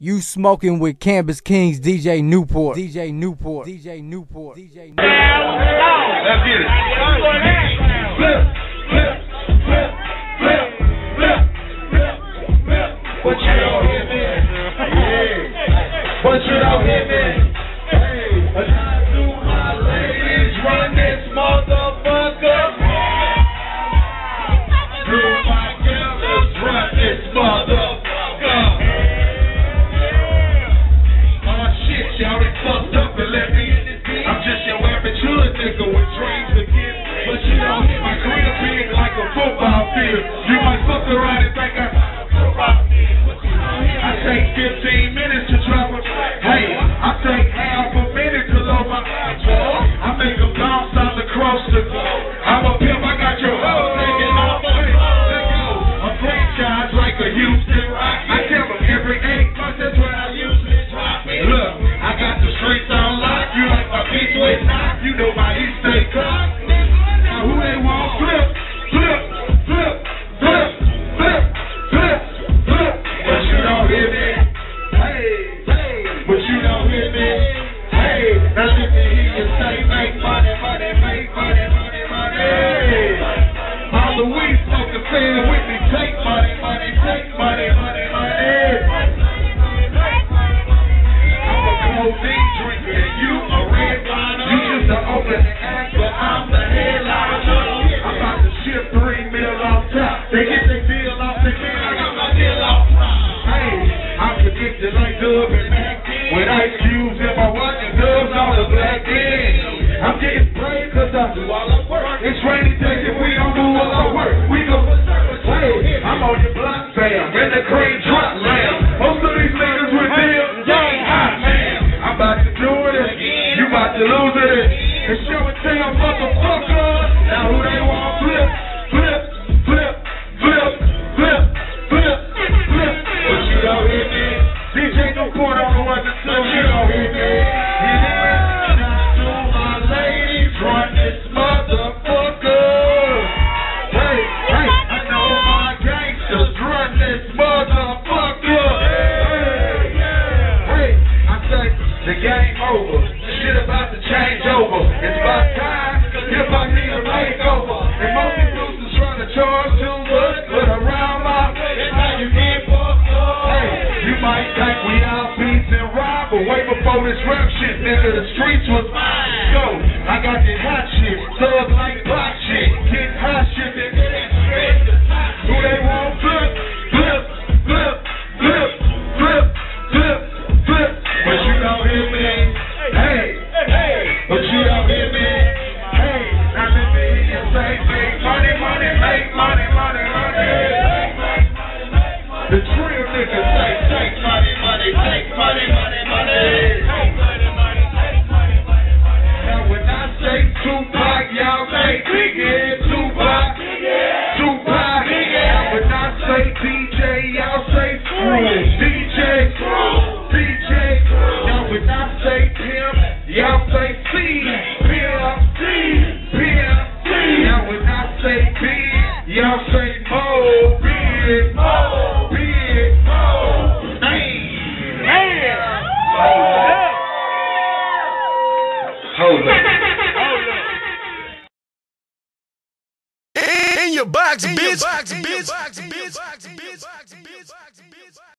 You smoking with CampusKingz DjNewport. DjNewport. DjNewport. DjNewport. Let's get it. Flip, flip, flip, flip, flip, flip, flip. But you don't hear me. Yeah. But you don't hear me. Hey, but I do my ladies run this motherfucker. Do my girls run this motherfucker. Y'all done fucked up and let me in this game. I'm just your average hood nigga with dreams again. But you don't hit my career big like a football field. You might fuck around and think I'm a football field. I take 15 minutes to drop a hey, I take half a minute to load my I make them bounce all across the globe. I'm a pimp, I got your hoe taking off. Let go. A franchise like a Houston Rocket. I tell them every 8 months, that's when I usually drop it. Look. I got the streets on lock, you like my bitch with knock, you know my East State clock. Now who they want? Flip, flip, flip, flip, flip, flip, flip. But you don't hear me. Hey, hey, but you don't hear me. Hey, now let me hear you say make money, money, make money, money, money. All the weed smoking fan with me, take money, money, take money, money, money. Drinking and you a red wine. You just the opening act, but I'm the headliner. I'm about to ship 3 mil off top. They get their deal off the deal. I got my deal off top. Hey, I'm predicted like Dub and Mac. With ice cubes in my watch and Dubs on the black end. I'm getting sprayed cause I do all the work. It's rainy days if we don't do all our work. We go for service. Hey, I'm on your block, fam. In the crane drop lamb. Most of these niggas with deals, they ain't hot, man. I'm about to do it, you about to lose it. And show it to your motherfucker. Now who they want? Flip, flip, flip, flip, flip, flip, flip. But you don't hear me. DjNewport on the one to two. You don't hear me. Yeah, now do my ladies run this motherfucker. Hey, hey, I know my gangsters run this motherfucker. Hey, I say. The game over. Shit about to change over. It's about time. If I need a makeover. And most producers trying to charge too much. But around my it's how you get fucked up. Hey, you might think we all beats and rob, but way before this rap shit, nigga, the streets was mine. Yo, I got this hot shit. Thug like block shit. Get hot shit, nigga. Who they want? Flip, flip, flip, flip, flip, flip, flip. But you don't hear me. Hey, hey, but you don't hear me. Hey, now let me hear you say, make money, money, make money, money, money. The real niggas say, take money, money, take money, money, money. Now when I say Tupac, y'all say Biggie, Tupac, Tupac. Now when I say DJ, y'all say Screw, DJ, DJ. Now when I say pimp, y'all say C, pimp, C, pimp, C. Now when I say big, y'all say Mo, big, Mo, big, Mo. Damn. Hold up. In your box, bitch.